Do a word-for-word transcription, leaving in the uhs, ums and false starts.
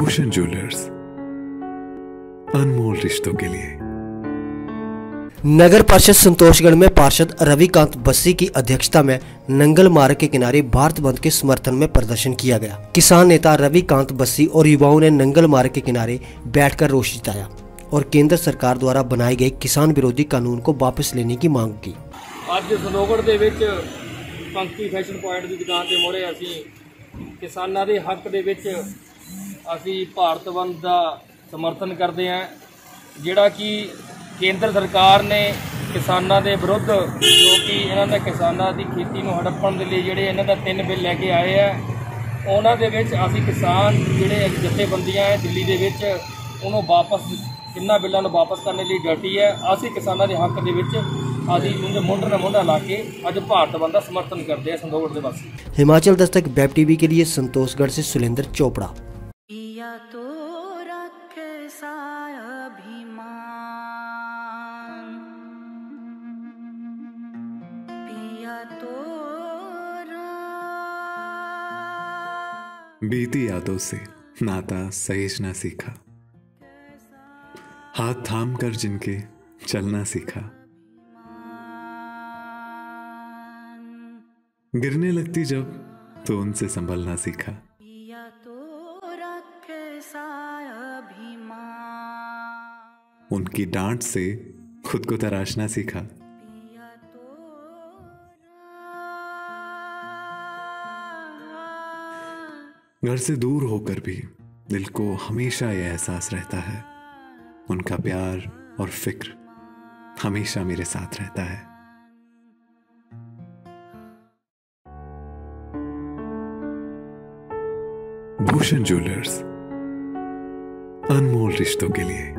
Bhushan jewellers, अनमोल रिश्तों के लिए। नगर परिषद संतोषगढ़ में पार्षद रविकांत बस्सी की अध्यक्षता में नंगल मार्ग के किनारे भारत बंद के समर्थन में प्रदर्शन किया गया। किसान नेता रविकांत बस्सी और युवाओं ने नंगल मार्ग के किनारे बैठकर रोष जताया और केंद्र सरकार द्वारा बनाए गए किसान विरोधी कानून को वापस लेने की मांग की। ਅੱਜ ਸੰਤੋਖਗੜ੍ਹ ਦੇ ਵਿੱਚ ਪੰਕਤੀ ਫੈਸ਼ਨ ਪੁਆਇੰਟ ਦੀ ਦੁਕਾਨ ਦੇ ਮੋਹਰੇ ਅਸੀਂ ਕਿਸਾਨਾਂ ਦੇ ਹੱਕ ਦੇ ਵਿੱਚ ਅਸੀਂ ਭਾਰਤ ਬੰਦ ਦਾ ਸਮਰਥਨ ਕਰਦੇ ਹਾਂ, ਜਿਹੜਾ ਕਿ ਕੇਂਦਰ ਸਰਕਾਰ ਨੇ ਕਿਸਾਨਾਂ ਦੇ ਵਿਰੁੱਧ ਜੋ ਕਿ ਇਹਨਾਂ ਦਾ ਕਿਸਾਨਾਂ ਦੀ ਖੇਤੀ ਨੂੰ ਹੜੱਪਣ ਦੇ ਲਈ ਜਿਹੜੇ ਇਹਨਾਂ ਦਾ ਤਿੰਨ ਬਿੱਲ ਲੈ ਕੇ ਆਏ ਆ, ਉਹਨਾਂ ਦੇ ਵਿੱਚ ਅਸੀਂ ਕਿਸਾਨ ਜਿਹੜੇ ਜਥੇਬੰਦੀਆਂ ਹੈ ਦਿੱਲੀ ਦੇ ਵਿੱਚ ਉਹਨੂੰ ਵਾਪਸ ਇਹਨਾਂ ਬਿੱਲਾਂ ਨੂੰ ਵਾਪਸ ਕਰਨ ਲਈ ਡਟੀ ਹੈ। ਅਸੀਂ ਕਿਸਾਨਾਂ ਦੇ ਹੱਕ ਦੇ ਵਿੱਚ ਅਸੀਂ ਉਹਦੇ ਮੋਢੇ ਨਾਲ ਮੋਢਾ ਲਾ के आज भारत बंद का समर्थन करते हैं संतोषगढ़ के वासी। हिमाचल दस्तक वेब टीवी के लिए संतोषगढ़ से सुलेंद्र चोपड़ा। पिया तो रखे अभिमान, पिया तो बीती यादों से नाता सहेजना सीखा, हाथ थाम कर जिनके चलना सीखा, गिरने लगती जब तो उनसे संभलना सीखा। पिया तो रखे अभिमान, उनकी डांट से खुद को तराशना सीखा। पिया तो घर से दूर होकर भी दिल को हमेशा यह एहसास रहता है, उनका प्यार और फिक्र हमेशा मेरे साथ रहता है। भूषण ज्वेलर्स, अनमोल रिश्तों के लिए।